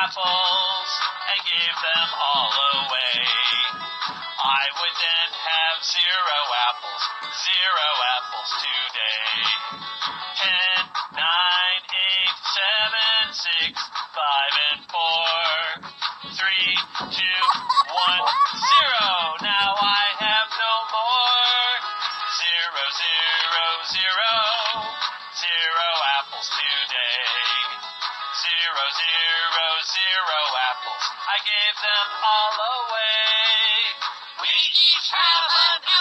apples and gave them all away. I would then have 0 apples today. 10, 9, 8, 7, 6, 5, and 4. 3, 2, 1, 0. Now I have no more. 0, 0, 0. 0 apples today. 0, 0, 0 apples. I gave them all away. We each have an